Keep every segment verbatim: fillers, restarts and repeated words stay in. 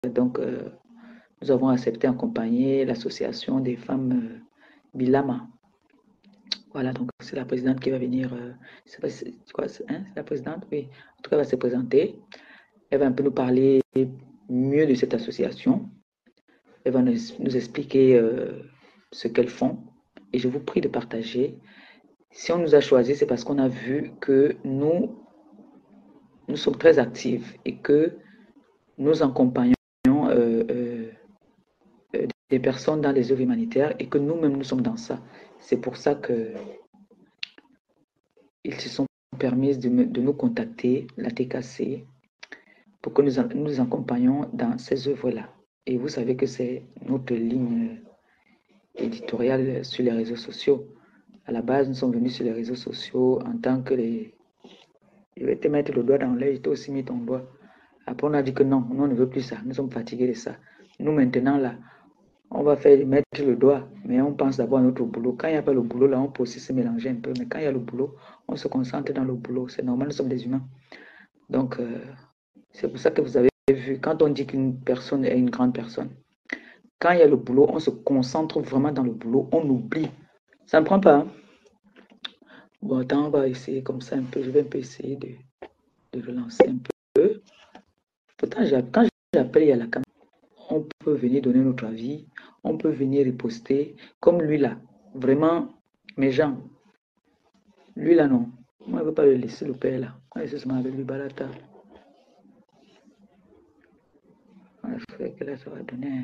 donc, euh, nous avons accepté d'accompagner l'association des femmes euh, Bilama. Voilà, donc c'est la présidente qui va venir. Euh, c'est quoi, hein, la présidente, oui. En tout cas, elle va se présenter. Elle va un peu nous parler mieux de cette association. Elle va nous, nous expliquer euh, ce qu'elles font. Et je vous prie de partager. Si on nous a choisis, c'est parce qu'on a vu que nous, nous sommes très actifs et que nous accompagnons euh, euh, des personnes dans les œuvres humanitaires et que nous-mêmes, nous sommes dans ça. C'est pour ça que ils se sont permis de, me, de nous contacter, la T K C, pour que nous nous accompagnions dans ces œuvres-là. Et vous savez que c'est notre ligne éditoriale sur les réseaux sociaux. À la base, nous sommes venus sur les réseaux sociaux en tant que les... Je vais te mettre le doigt dans l'œil, je t'ai aussi mis ton doigt. Après, on a dit que non, nous, on ne veut plus ça. Nous sommes fatigués de ça. Nous, maintenant, là, on va faire mettre le doigt, mais on pense d'abord à notre boulot. Quand il n'y a pas le boulot, là, on peut aussi se mélanger un peu. Mais quand il y a le boulot, on se concentre dans le boulot. C'est normal, nous sommes des humains. Donc, euh, c'est pour ça que vous avez vu, quand on dit qu'une personne est une grande personne, quand il y a le boulot, on se concentre vraiment dans le boulot, on oublie. Ça ne prend pas. Hein? Bon, attends, on va essayer comme ça un peu. Je vais un peu essayer de, de relancer un peu. Pourtant, quand j'appelle, il y a la caméra. On peut venir donner notre avis, on peut venir riposter, comme lui là. Vraiment, mes gens, lui là non. Moi, je ne veux pas le laisser le père là. On va laisser seulement avec lui, Balata. Ouais, frère, que là, ça va donner.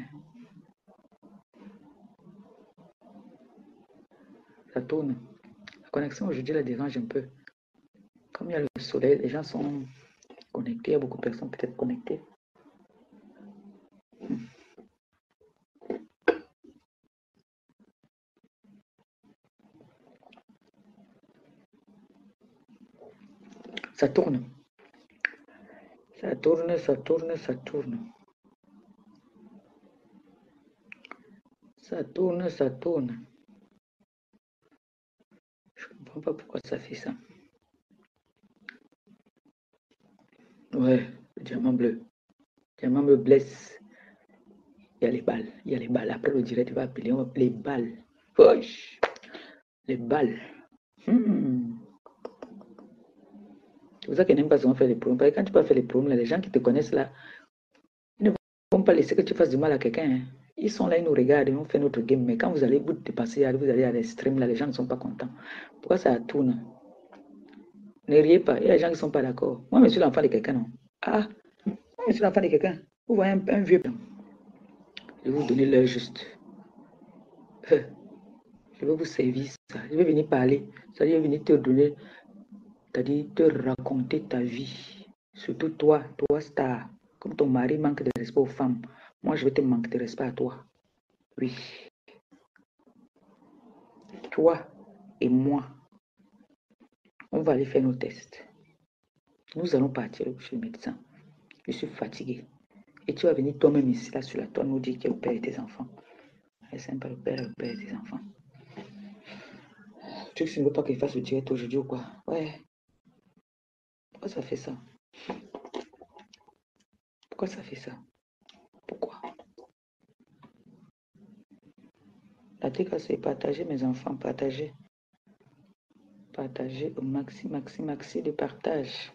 Ça tourne. La connexion aujourd'hui la dérange un peu. Comme il y a le soleil, les gens sont connectés, il y a beaucoup de personnes peut-être connectées. Ça tourne. Ça tourne, ça tourne, ça tourne. Ça tourne, ça tourne. Je ne comprends pas pourquoi ça fait ça. Ouais, le diamant bleu. Le diamant me blesse. Il y a les balles. Il y a les balles. Après le direct, il va appeler. On va appeler les balles. Wesh. Les balles. Hmm. C'est pour ça qu'ils n'aiment pas souvent faire les promos. Parce que quand tu vas faire les promos, les gens qui te connaissent là, ils ne vont pas laisser que tu fasses du mal à quelqu'un. Hein. Ils sont là, ils nous regardent, ils ont fait notre game. Mais quand vous allez vous dépasser, vous allez à l'extrême, là, les gens ne sont pas contents. Pourquoi ça tourne? Ne riez pas. Il y a des gens qui ne sont pas d'accord. Moi, je suis l'enfant de quelqu'un, non? Ah, moi, je suis l'enfant de quelqu'un. Vous voyez un, un vieux. Je vais vous donner l'heure juste. Je vais vous servir ça. Je vais venir parler. C'est-à-dire, je vais venir te donner, c'est-à-dire te raconter ta vie. Surtout toi, toi star. Comme ton mari manque de respect aux femmes, moi je vais te manquer de respect à toi. Oui. Toi et moi, on va aller faire nos tests. Nous allons partir chez le médecin. Je suis fatiguée. Et tu vas venir toi-même ici, là, sur la toile, nous dire qu'il y a le père et tes enfants. C'est sympa, le père, le père et tes enfants. Tu ne veux pas qu'il fasse le direct aujourd'hui ou quoi? Ouais. Pourquoi ça fait ça? Pourquoi ça fait ça? Pourquoi? La T K, c'est partager, mes enfants, partager. Partager au maxi, maxi, maxi de partage.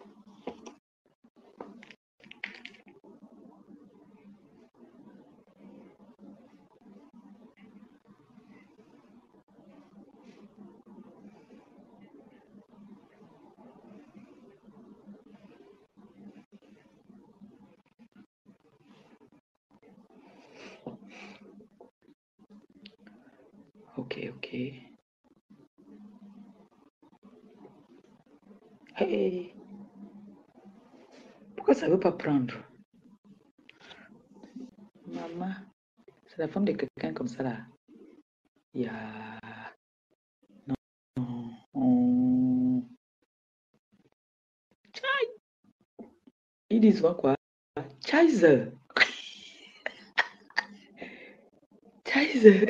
Ok, ok. Hey! Pourquoi ça ne veut pas prendre? Maman, c'est la femme de quelqu'un comme ça là. Il y a... Non, non. Ils disent quoi? Chaise! Chaise!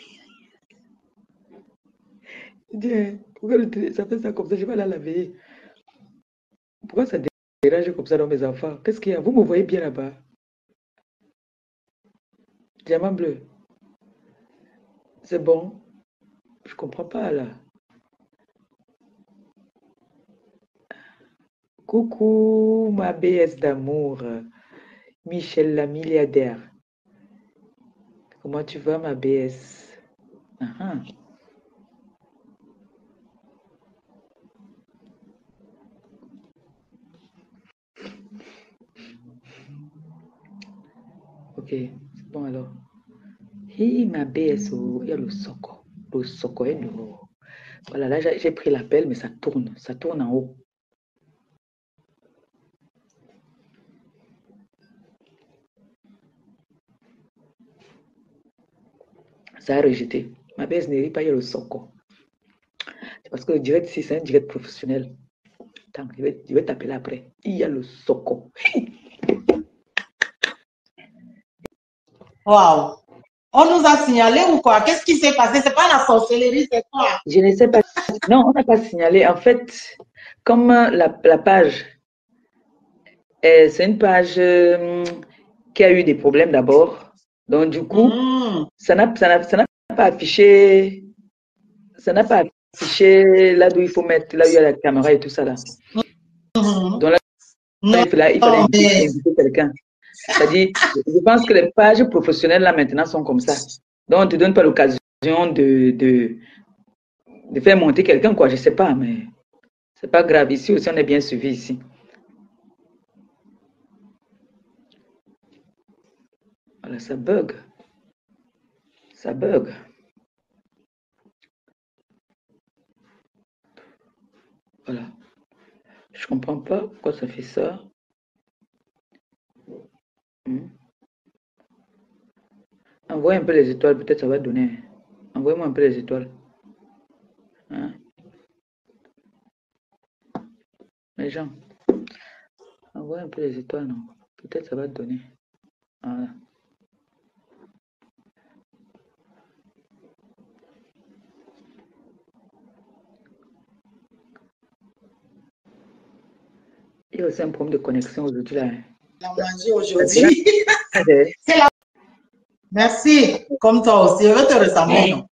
Pourquoi ça fait ça comme ça? Je vais aller la laver. Pourquoi ça dérange comme ça dans mes enfants? Qu'est-ce qu'il y a? Vous me voyez bien là-bas? Diamant bleu. C'est bon. Je comprends pas là. Coucou, ma B S d'amour. Michel la milliardaire. Comment tu vas, ma B S? Uh-huh. Ok, c'est bon alors. Hi, ma B S, oh, il y a le soco. Le soco est nouveau. Voilà, là, j'ai pris l'appel, mais ça tourne. Ça tourne en haut. Ça a rejeté. Ma B S ne rit pas, il y a le soco. C'est parce que le direct, si c'est un direct professionnel. Attends, je vais, je vais t'appeler après. Il y a le soco. Waouh! On nous a signalé ou quoi? Qu'est-ce qui s'est passé? C'est pas la sorcellerie, c'est quoi? Je ne sais pas. Non, on n'a pas signalé. En fait, comme la, la page, euh, c'est une page euh, qui a eu des problèmes d'abord. Donc, du coup, mmh. ça n'a pas affiché, ça n'a pas affiché là où il faut mettre, là où il y a la caméra et tout ça là. Mmh. Donc là, non, il fallait, il fallait inviter, inviter quelqu'un. C'est-à-dire, je pense que les pages professionnelles là maintenant sont comme ça. Donc, on ne te donne pas l'occasion de, de, de faire monter quelqu'un, quoi. Je ne sais pas, mais c'est pas grave. Ici aussi, on est bien suivi ici. Voilà, ça bug. Ça bug. Voilà. Je comprends pas pourquoi ça fait ça. Hmm. Envoyez un peu les étoiles, peut-être ça va donner. Envoyez-moi un peu les étoiles. Hein? Les gens, envoyez un peu les étoiles, non? Peut-être ça va donner. Voilà. Il y a aussi un problème de connexion aujourd'hui là. La magie aujourd'hui. C'est la... Merci. Comme toi aussi. Je vais te ressembler, non?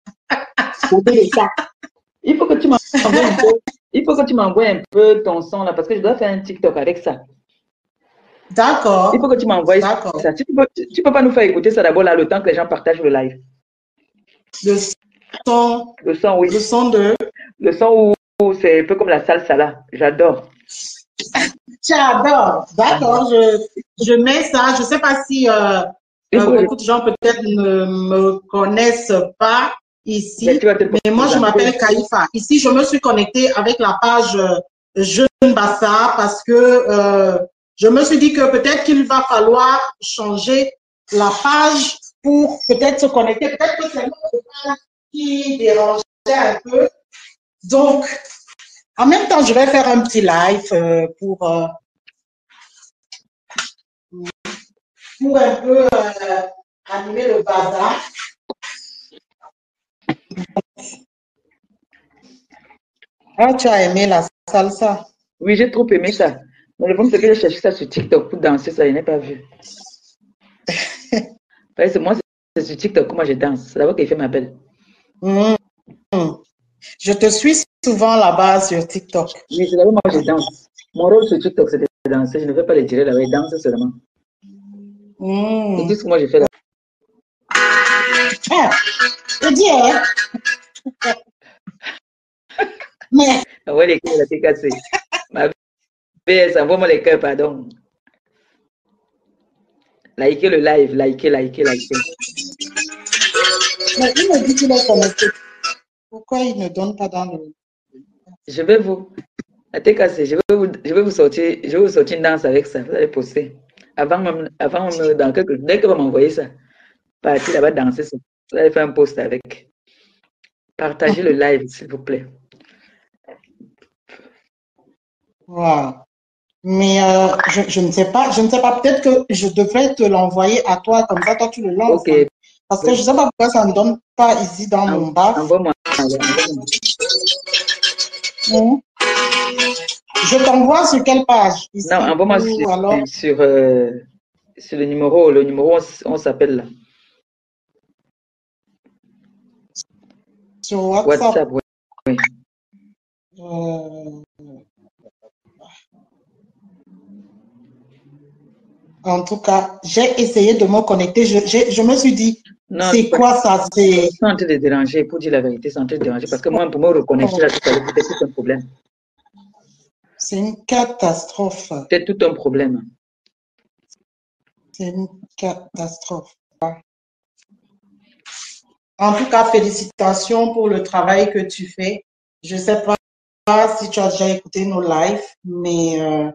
Il faut que tu m'envoies un peu. Il faut que tu m'envoies un peu ton son là parce que je dois faire un TikTok avec ça. D'accord. Il faut que tu m'envoies ça. Tu peux, tu peux pas nous faire écouter ça d'abord là le temps que les gens partagent le live. Le son. Le son, oui. Le son de. Le son où c'est un peu comme la salsa là. J'adore. J'adore. D'accord. Je, je mets ça. Je sais pas si euh, euh, beaucoup de gens peut-être ne me connaissent pas ici. Mais, mais moi, je m'appelle Kaifa. Ici, je me suis connectée avec la page Jeune Bassa parce que euh, je me suis dit que peut-être qu'il va falloir changer la page pour peut-être se connecter. Peut-être que c'est notre page qui dérangeait un peu. Donc, en même temps, je vais faire un petit live euh, pour, euh, pour un peu euh, animer le bazar. Ah, tu as aimé la salsa? Oui, j'ai trop aimé ça. Mais le problème, c'est que j'ai cherché ça sur TikTok pour danser, ça, je n'ai pas vu. Parce que moi, c'est sur TikTok que moi je danse. C'est d'abord qu'il fait ma belle. Mmh. Je te suis souvent là-bas sur TikTok. Oui, c'est d'abord moi je danse. Mon rôle sur TikTok, c'est de danser. Je ne vais pas les tirer là-bas, je danse seulement. Mmh. C'est tout ce que moi je fais là. Ah, je dis, hein? Mais... Envoie les cœurs, la T K C. Ma belle, envoie-moi les cœurs, pardon. Likez le live, likez, likez, likez. Mais il me dit qu'il est connecté. Pourquoi il ne donne pas dans le... Je vais vous... La T K C, je vais vous, je vais vous sortir, je vais vous sortir une danse avec ça. Vous allez poster. Avant, même, avant même, dans quelques... dès que vous m'envoyez ça, partez là-bas danser ça. Vous allez faire un post avec. Partagez le live, s'il vous plaît. Wow. Mais euh, je, je ne sais pas, je ne sais pas, peut-être que je devrais te l'envoyer à toi, comme ça, toi tu le lances. Okay. Hein. Parce que je ne sais pas pourquoi ça ne donne pas ici dans en, mon bar. Envoie-moi. Mmh. Je t'envoie sur quelle page ici? Non, envoie-moi sur, alors... sur, euh, sur le numéro, le numéro, on, on s'appelle là. Sur WhatsApp. WhatsApp, oui. oui. Euh, en tout cas, j'ai essayé de me connecter. Je, je, je me suis dit, c'est quoi ça? C'est en train de déranger, pour dire la vérité, c'est en train de déranger. Parce que moi, pour me reconnecter, là, c'était tout un problème. C'est une catastrophe. C'est tout un problème. C'est une catastrophe. En tout cas, félicitations pour le travail que tu fais. Je ne sais pas si tu as déjà écouté nos lives, mais euh,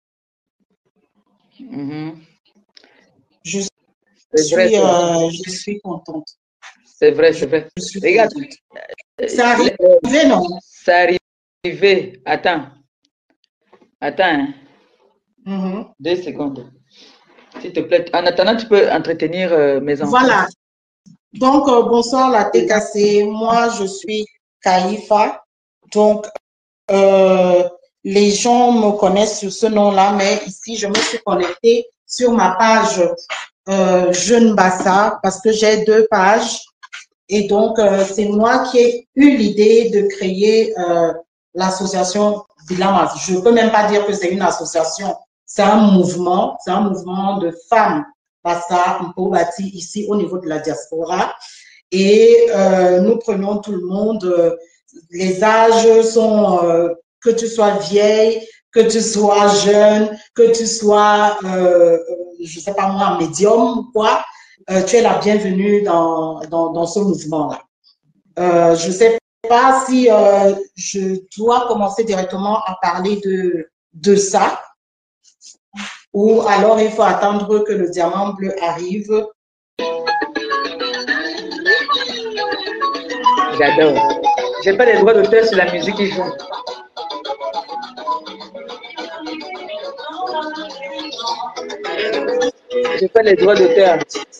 mm-hmm. je, suis, vrai, euh, je suis contente. C'est vrai, c'est vrai. Regarde. C'est arrivé, non? C'est arrivé. Attends. Attends. Hein. Mm-hmm. Deux secondes. S'il te plaît. En attendant, tu peux entretenir euh, mes enfants. Voilà. Donc, euh, bonsoir la T K C. Moi, je suis Kaifa. Donc, euh, les gens me connaissent sur ce nom-là, mais ici, je me suis connectée sur ma page euh, Jeune Bassa parce que j'ai deux pages. Et donc, euh, c'est moi qui ai eu l'idée de créer euh, l'association Bilamas. Je ne peux même pas dire que c'est une association. C'est un mouvement. C'est un mouvement de femmes Bassa, Mpobati, ici au niveau de la diaspora. Et euh, nous prenons tout le monde. Euh, les âges sont, euh, que tu sois vieille, que tu sois jeune, que tu sois, euh, je ne sais pas moi, médium ou quoi, euh, tu es la bienvenue dans, dans, dans ce mouvement-là. Euh, je ne sais pas si euh, je dois commencer directement à parler de, de ça. Ou alors il faut attendre que le diamant bleu arrive. J'adore. Je n'ai pas les droits d'auteur sur la musique qu'ils jouent. Je n'ai pas les droits d'auteur.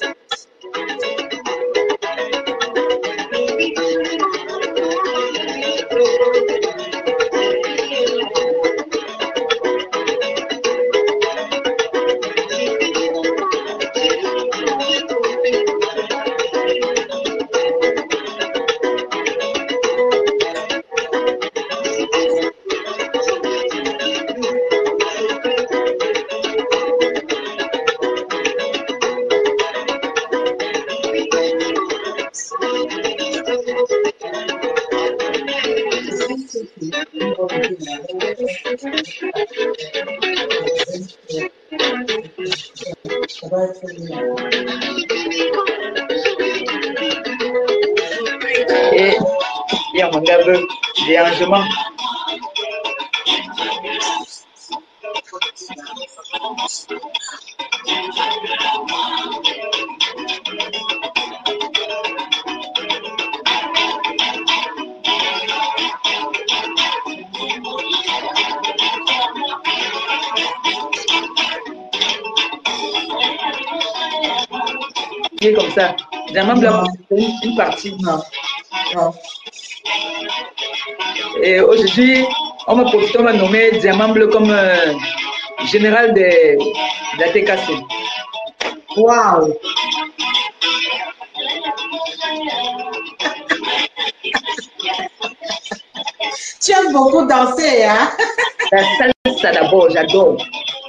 Et il y a mon gars, dérangement. Comme ça, diamant blanc, une partie. Non. Non. Et aujourd'hui, on m'a on m'a nommé diamant bleu comme euh, général de, de la T K C. Waouh! Tu aimes beaucoup danser, hein? La salsa d'abord, j'adore.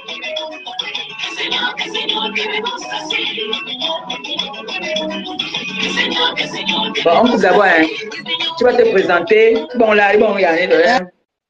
Bon, on coupe d'abord, hein. Tu vas te présenter. Bon, là, bon, il y a un.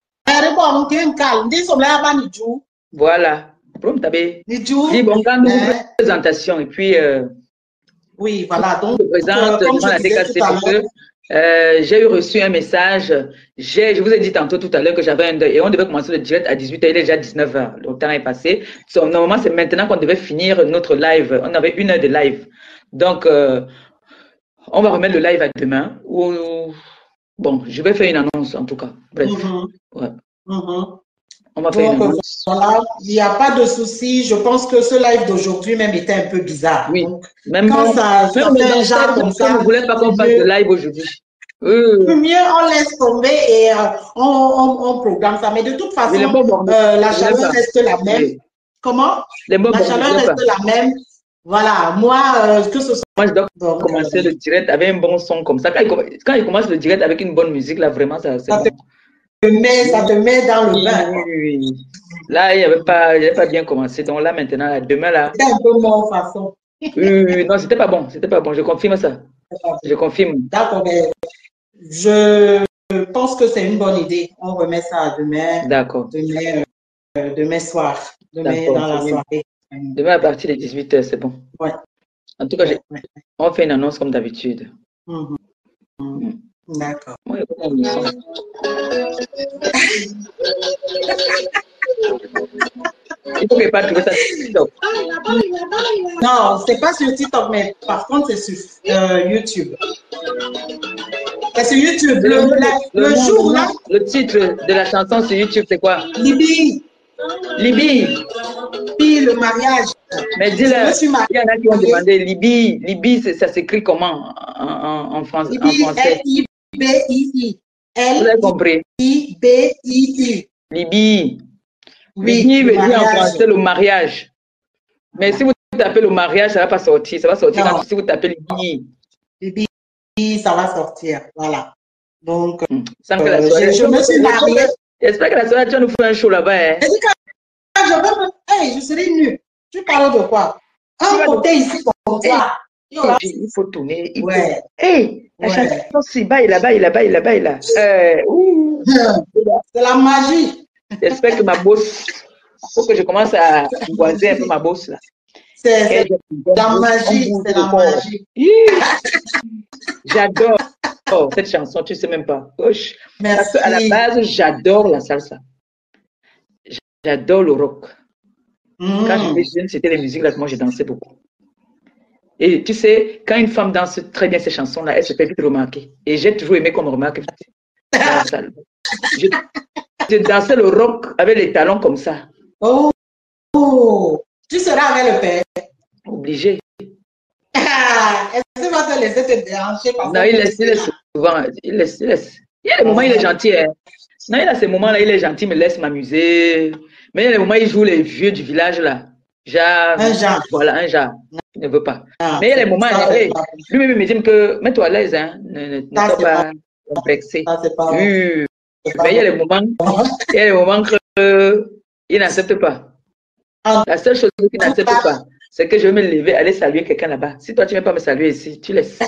Voilà. Dis bon, quand nous une présentation, et puis. Euh, oui, voilà. Donc, je me présente devant la T K C parce que euh, j'ai eu reçu un message. Je vous ai dit tantôt tout à l'heure que j'avais un. Et on devait commencer le direct à dix-huit heures, il est déjà dix-neuf heures. Le temps est passé. So, normalement, c'est maintenant qu'on devait finir notre live. On avait une heure de live. Donc, euh, on va remettre le live à demain. Ou, bon, je vais faire une annonce en tout cas. Bref. Mm-hmm. Ouais. Mm-hmm. On va faire Donc, une annonce. Voilà, il n'y a pas de souci. Je pense que ce live d'aujourd'hui même était un peu bizarre. Oui. Donc, même quand ça, ça fait un genre comme ça, je ne voulais pas qu'on fasse de live aujourd'hui. Euh. Mieux, on laisse tomber et euh, on, on, on programme ça. Mais de toute façon, euh, la chaleur reste la même. Oui. Comment? Les la chaleur reste la même. Voilà, moi, euh, que ce soit... Moi, je dois Donc, commencer euh... le direct avec un bon son comme ça. Quand il, quand il commence le direct avec une bonne musique, là, vraiment, ça, c'est bon. Te met, ça te met dans le bain. Oui, oui, oui. Là, il n'avait pas, pas bien commencé. Donc là, maintenant, là, demain, là... C'était un peu mon façon. Oui, oui, oui. Non, c'était pas bon. C'était pas bon. Je confirme ça. Je confirme. D'accord, mais je pense que c'est une bonne idée. On remet ça demain. D'accord. Demain, euh, demain soir. Demain dans la soirée. Demain à partir de dix-huit heures, c'est bon. Ouais. En tout cas, ouais, ouais. on fait une annonce comme d'habitude. Mm-hmm. Mm. D'accord. Ouais, il faut que pas trouver ça sur TikTok. Non, c'est pas sur TikTok, mais par contre, c'est sur euh, YouTube. C'est sur YouTube. Le, le, la, le, le jour là. Le titre de la chanson sur YouTube, c'est quoi? Libye. Libye. Libye, le mariage. Mais dis-le, il y en a qui ont demandé Libye. Libye, ça s'écrit comment en, en, en, France, Libye, en français? L I B I I. Vous avez compris? L I B I I. Libye. Oui, Libye veut dire en français le mariage. Mais si vous tapez le mariage, ça ne va pas sortir. Ça va sortir quand, si vous tapez Libye. Libye, ça va sortir. Voilà. Donc, hum. Sans euh, que la soirée, je, je me suis mariée. J'espère que la soirée, tu vas nous faire un show là-bas. Hein. Je dis que je, vais me... hey, je serai nue. Tu parles de quoi? Un côté ici comme ça. Hey, il faut tourner. Il ouais. faut... Hey, la ouais. chanson, c'est là, il là-bas, il là-bas, il là-bas, il là. Euh, c'est la magie. J'espère que ma bosse, il faut que je commence à voiser un peu ma bosse là. C'est la magie, c'est la magie. J'adore cette chanson, tu ne sais même pas. Oche. Merci. Parce qu'à la base, j'adore la salsa. J'adore le rock. Mmh. Quand j'étais jeune, c'était les musiques là que moi je dansais beaucoup. Et tu sais, quand une femme danse très bien ces chansons-là, elle se fait vite remarquer. Et j'ai toujours aimé qu'on me remarque dans la salle. Je, je dansais le rock avec les talons comme ça. Oh, oh. Tu seras avec le père. Obligé. Est-ce qu'il va te laisser te déranger? Non, il laisse, il laisse souvent. Il laisse, il laisse. Il y a des moments, il est gentil. Hein. Non, il a ces moments-là, il est gentil, il me laisse m'amuser. Mais il y a des moments, il joue les vieux du village là. Genre, un genre. Voilà, un genre. Il ne veut pas. Ah, mais il y a des moments, hey, lui-même me dit que mets-toi à l'aise, hein. Ne, ne sois pas complexé. Oui, mais il y a des moments, il y a des moments que euh, il n'accepte pas. Ah. La seule chose qu'il n'accepte pas, c'est que je vais me lever, aller saluer quelqu'un là-bas. Si toi, tu ne veux pas me saluer ici, tu laisses.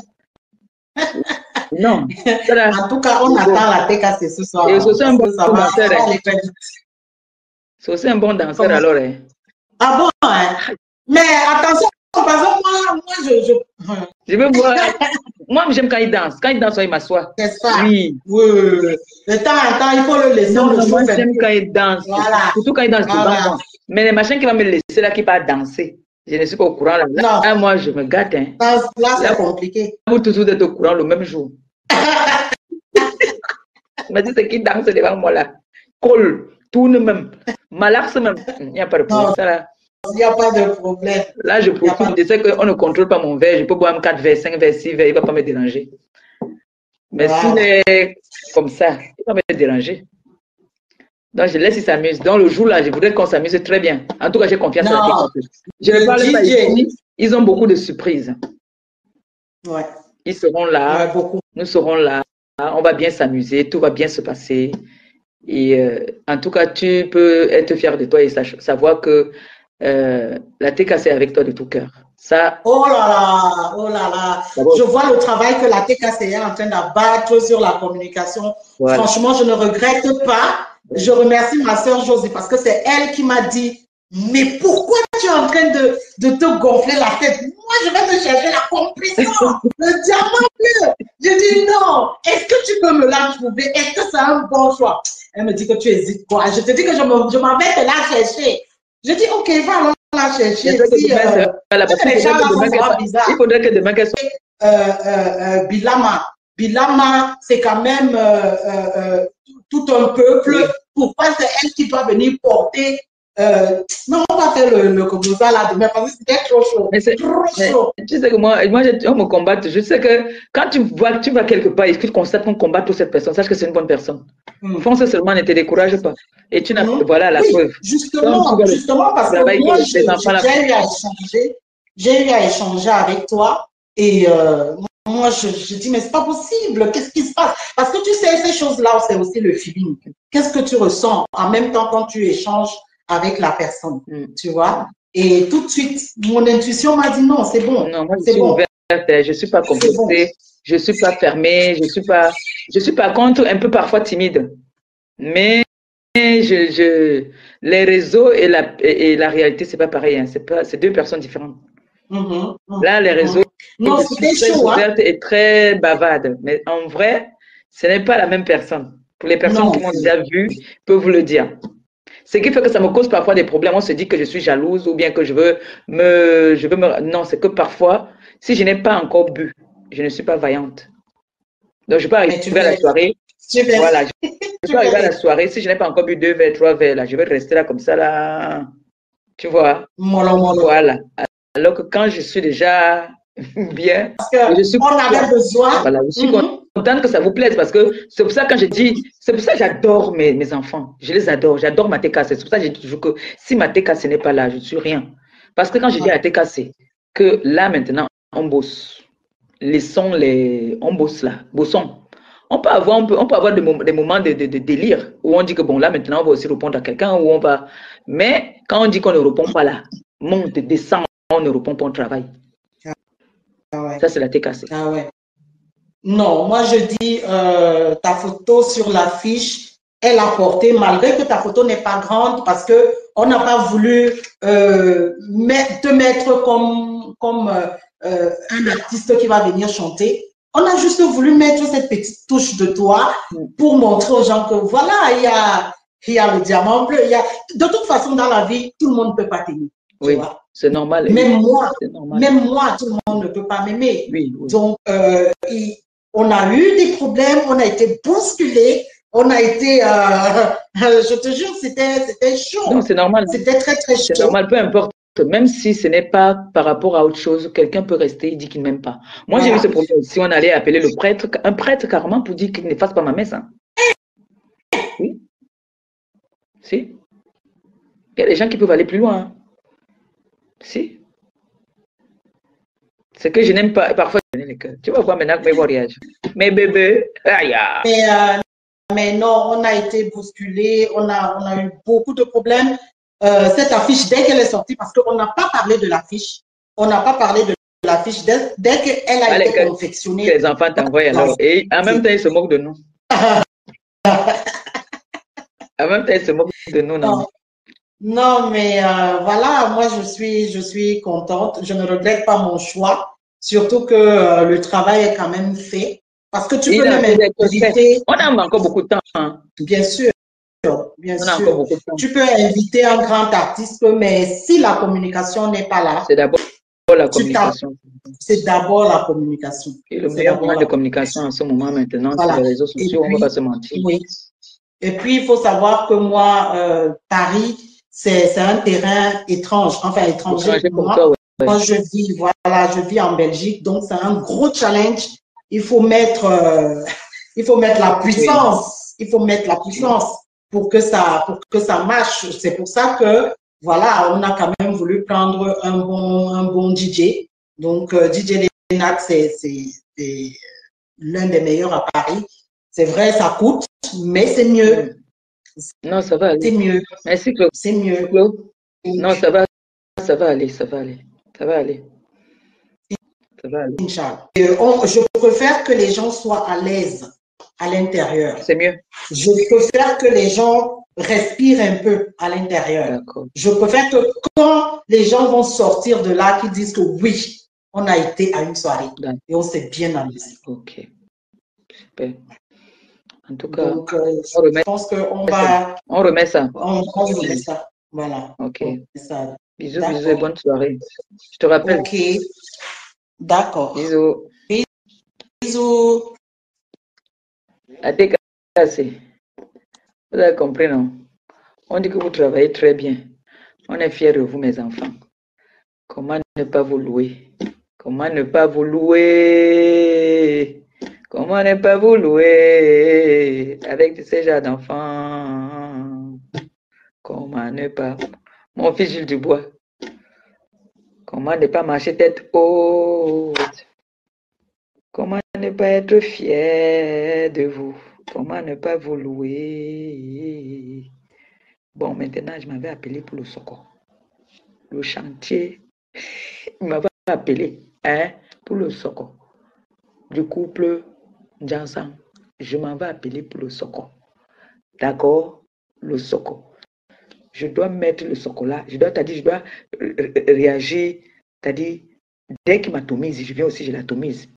Non. Là, en tout cas, on attend la T K C ce soir. Et c'est aussi un bon danseur. C'est aussi un bon danseur alors. Hein. Ah bon, hein? Mais attention, par exemple, moi, moi je, je... je veux voir. Moi, j'aime quand il danse. Quand il danse, il m'assoit. C'est ça. Oui. Oui. De temps en temps, il faut le laisser. Non, non, moi, j'aime quand il danse. Voilà. Surtout quand il danse voilà. Devant moi. Mais les machins qui vont me laisser là, qui partent danser. Je ne suis pas au courant là. Là, là moi, je me gâte. Hein. Là, là c'est compliqué. Vous toujours êtes au courant le même jour. Mais dis ce qui danse devant moi là. Colle, tourne même. Malaxe même. Il n'y a pas de problème. Ça, là. Il n'y a pas de problème. Là, je profite. Je sais qu'on ne contrôle pas mon verre. Je peux boire quatre verres, cinq verres, six verres. Il ne va pas me déranger. Mais wow. S'il est comme ça, il ne va pas me déranger. Donc, je laisse, il s'amuse. Donc, le jour là, je voudrais qu'on s'amuse très bien. En tout cas, j'ai confiance en eux. Je ne parle pas ici. Ils ont beaucoup de surprises. Ouais. Ils seront là. Ouais, beaucoup. Nous serons là. On va bien s'amuser. Tout va bien se passer. Et euh, en tout cas, tu peux être fier de toi et savoir que euh, la T K C est avec toi de tout cœur. Ça, oh là là, oh là là. Je vois le travail que la T K C est en train d'abattre sur la communication. Voilà. Franchement, je ne regrette pas. Je remercie ma soeur Josie parce que c'est elle qui m'a dit, mais pourquoi tu es en train de, de te gonfler la tête? Moi, je vais te chercher la compréhension, le diamant bleu. Je dis non, est-ce que tu peux me la trouver? Est-ce que c'est un bon choix? Elle me dit que tu hésites quoi? Je te dis que je m'en vais te la chercher. Je dis ok, va alors la chercher. Si, euh, les gens là sont bizarres. Il faudrait que demain qu'elle soit. Euh, euh, euh, Bilama. Bilama, c'est quand même euh, euh, tout un peuple. Oui. Pourquoi c'est elle qui doit venir porter? Euh, non, on va faire le, le comme ça là demain parce que c'était trop chaud. Mais trop mais, chaud. Tu sais que moi, moi on me combat. Je sais que quand tu vois, tu vas quelque part et que tu constates qu'on combat pour cette personne, sache que c'est une bonne personne. Mm. Fonce seulement, ne te décourage pas. Et tu n'as mm. voilà la oui, preuve. Justement, Donc, justement parce que moi, j'ai eu à échanger. j'ai eu à échanger avec toi et euh, moi, je, je dis, mais c'est pas possible, qu'est-ce qui se passe? Parce que tu sais, ces choses-là, c'est aussi le feeling. Qu'est-ce que tu ressens en même temps quand tu échanges avec la personne, mm. tu vois? Et tout de suite, mon intuition m'a dit non, c'est bon. Non, moi, je suis bon. ouverte, je ne suis pas complexée, bon. Je ne suis pas fermée, je suis pas, je suis par contre un peu parfois timide. Mais je, je, les réseaux et la, et, et la réalité, ce n'est pas pareil. Hein. C'est deux personnes différentes. Mm-hmm, mm-hmm. Là, les réseaux, non, je suis très chaud, ouverte hein. et très bavarde. Mais en vrai, ce n'est pas la même personne. Pour les personnes non. qui m'ont déjà vu, peuvent vous le dire. Ce qui fait que ça me cause parfois des problèmes. On se dit que je suis jalouse ou bien que je veux me... Je veux me... Non, c'est que parfois, si je n'ai pas encore bu, je ne suis pas vaillante. Donc, je peux arriver à la soirée. Voilà, je, je peux arriver à la soirée. Si je n'ai pas encore bu deux verres, trois verres, là, je vais rester là comme ça, là. Tu vois? Mollo, mollo. Voilà. Alors que quand je suis déjà bien, parce que je suis on avait besoin. Voilà, je suis mm-hmm. contente que ça vous plaise parce que c'est pour ça que quand je dis, c'est pour ça que j'adore mes, mes enfants. Je les adore, j'adore ma T K C. C'est pour ça que je dis toujours que si ma T K C n'est pas là, je ne suis rien. Parce que quand je dis à T K C que là maintenant, on bosse, laissons les, on bosse là, bossons. On peut avoir, on peut, on peut avoir des, moments, des moments de, de, de délire où on dit que bon, là maintenant, on va aussi répondre à quelqu'un, où on va. Mais quand on dit qu'on ne répond pas là, monte, descend, on ne répond pas au travail. Ah ouais. Ça, c'est la T K C. Ah ouais. Non, moi je dis euh, ta photo sur l'affiche, elle a porté, malgré que ta photo n'est pas grande, parce que on n'a pas voulu euh, met, te mettre comme, comme euh, un artiste qui va venir chanter. On a juste voulu mettre cette petite touche de toi pour montrer aux gens que voilà, il y a, il y a le diamant bleu. Il y a... De toute façon, dans la vie, tout le monde ne peut pas t'aimer. Oui, c'est normal. Même moi, normal. même moi, tout le monde ne peut pas m'aimer. Oui, oui. Donc, euh, il, on a eu des problèmes, on a été bousculés, on a été, euh, je te jure, c'était chaud. Non, c'est normal. C'était très, très chaud. C'est normal, peu importe. Même si ce n'est pas par rapport à autre chose, quelqu'un peut rester et dire qu'il ne m'aime pas. Moi, voilà. J'ai eu ce problème. Si on allait appeler le prêtre, un prêtre carrément pour dire qu'il ne fasse pas ma messe. Hein. Oui. Si. Il y a des gens qui peuvent aller plus loin. Hein. Si. C'est que je n'aime pas. Parfois, tu vas voir maintenant mes voyages. Mes bébés. Aïe. Mais, euh, mais non, on a été bousculés. On a, on a eu beaucoup de problèmes. Euh, cette affiche, dès qu'elle est sortie, parce qu'on n'a pas parlé de l'affiche, on n'a pas parlé de l'affiche, dès, dès qu'elle a ah, été les confectionnée. Les enfants t'envoient alors. Et en même temps, ils se moquent de nous. En même temps, ils se moquent de nous, non? Non, non mais euh, voilà, moi, je suis, je suis contente. Je ne regrette pas mon choix, surtout que euh, le travail est quand même fait. Parce que tu Il peux même inviter. On a encore beaucoup de temps. Hein. Bien sûr. Bien On sûr, tu peux inviter un grand artiste, mais si la communication n'est pas là, c'est d'abord la communication. C'est d'abord la communication. Et le meilleur moyen de communication en ce moment maintenant, voilà. C'est les réseaux sociaux, puis, on ne va pas se mentir. Oui. Et puis, il faut savoir que moi, euh, Paris, c'est un terrain étrange, enfin étranger pour moi. Toi, ouais. Moi, je vis, voilà, je vis en Belgique, donc c'est un gros challenge. Il faut mettre, euh, il faut mettre la puissance. Oui. Il faut mettre la puissance. Pour que ça, pour que ça marche. C'est pour ça que, voilà, on a quand même voulu prendre un bon, un bon D J. Donc, euh, D J Lenax, c'est l'un des meilleurs à Paris. C'est vrai, ça coûte, mais c'est mieux. Non, ça va aller. C'est mieux. Merci, Claude. C'est mieux. Claude. Non, ça va, ça va aller, ça va aller. Ça va aller. Ça va aller. Et on, je préfère que les gens soient à l'aise à l'intérieur. C'est mieux. Je préfère que les gens respirent un peu à l'intérieur. Je préfère que quand les gens vont sortir de là, qu'ils disent que oui, on a été à une soirée et on s'est bien amusé. Ok. Super. En tout cas, donc, euh, je remet, pense qu'on va... On remet ça. On, on remet ça. Voilà. Ok. Ça. Bisous, bisous et bonne soirée. Je te rappelle. Ok. D'accord. Bisous. Bisous. La T K C. Vous avez compris, non? On dit que vous travaillez très bien. On est fiers de vous, mes enfants. Comment ne pas vous louer? Comment ne pas vous louer? Comment ne pas vous louer avec ces genres d'enfants? Comment ne pas... Mon fils Gilles Dubois. Comment ne pas marcher tête haute? Comment ne pas être fier de vous? Comment ne pas vous louer? Bon, maintenant, je m'avais appelé pour le Soko. Le chantier, il m'avait appelé hein, pour le Soko. Du couple Jansan, je m'avais appelé pour le Soko. D'accord? Le Soko. Je dois mettre le Soko là. Je dois, t'as-dire, je dois réagir. C'est-à-dire, dès qu'il m'atomise, je viens aussi, je l'atomise.